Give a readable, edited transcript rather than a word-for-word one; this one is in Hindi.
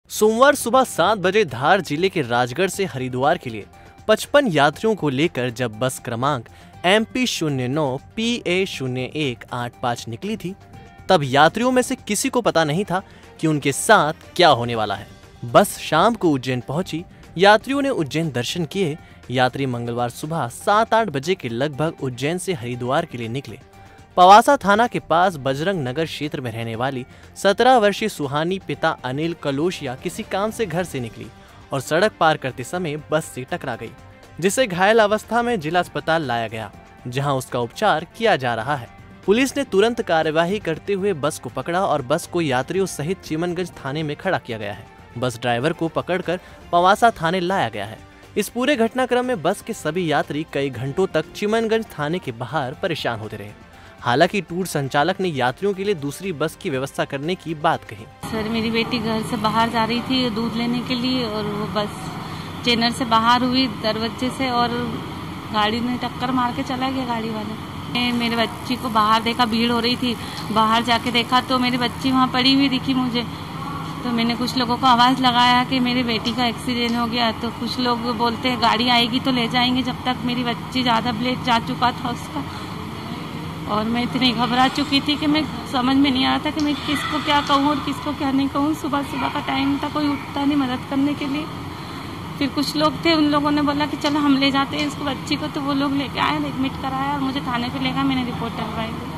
सोमवार सुबह 7 बजे धार जिले के राजगढ़ से हरिद्वार के लिए 55 यात्रियों को लेकर जब बस क्रमांक MP09 PA0185 निकली थी, तब यात्रियों में से किसी को पता नहीं था कि उनके साथ क्या होने वाला है। बस शाम को उज्जैन पहुंची, यात्रियों ने उज्जैन दर्शन किए। यात्री मंगलवार सुबह 7-8 बजे के लगभग उज्जैन से हरिद्वार के लिए निकले। पवासा थाना के पास बजरंग नगर क्षेत्र में रहने वाली 17 वर्षीय सुहानी पिता अनिल कलोशिया किसी काम से घर से निकली और सड़क पार करते समय बस से टकरा गई, जिसे घायल अवस्था में जिला अस्पताल लाया गया, जहां उसका उपचार किया जा रहा है। पुलिस ने तुरंत कार्यवाही करते हुए बस को पकड़ा और बस को यात्रियों सहित चिमनगंज थाने में खड़ा किया गया है। बस ड्राइवर को पकड़कर पवासा थाने लाया गया है। इस पूरे घटनाक्रम में बस के सभी यात्री कई घंटों तक चिमनगंज थाने के बाहर परेशान होते रहे। हालांकि टूर संचालक ने यात्रियों के लिए दूसरी बस की व्यवस्था करने की बात कही। सर, मेरी बेटी घर से बाहर जा रही थी दूध लेने के लिए और वो बस चेनर से बाहर हुई दरवाजे से और गाड़ी ने टक्कर मार के चला गया गाड़ी वाला। मेरे बच्ची को बाहर देखा, भीड़ हो रही थी, बाहर जाके देखा तो मेरी बच्ची वहाँ पड़ी हुई दिखी मुझे। तो मैंने कुछ लोगों को आवाज़ लगाया कि मेरी बेटी का एक्सीडेंट हो गया। तो कुछ लोग बोलते हैं गाड़ी आएगी तो ले जाएंगे, जब तक मेरी बच्ची ज़्यादा ब्लड जा चुका था उसका। और मैं इतनी घबरा चुकी थी कि मैं समझ में नहीं आ रहा था कि मैं किसको क्या कहूँ और किसको क्या नहीं कहूँ। सुबह सुबह का टाइम था, कोई उठता नहीं मदद करने के लिए। फिर कुछ लोग थे, उन लोगों ने बोला कि चलो हम ले जाते हैं इसको बच्ची को। तो वो लोग लेके आए, एडमिट कराया और मुझे थाने पे ले गए। मैंने रिपोर्ट डलवाई।